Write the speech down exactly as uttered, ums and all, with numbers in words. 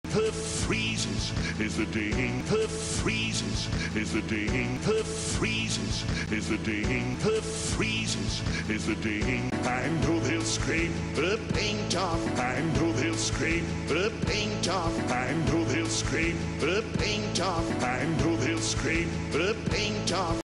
The freezes is the ding. The freezes is the ding. The freezes is the ding. The freezes is the ding. I know they'll scrape the paint off. I know they'll scrape the paint off. I know they'll scrape the paint off. I know they'll scrape the paint off.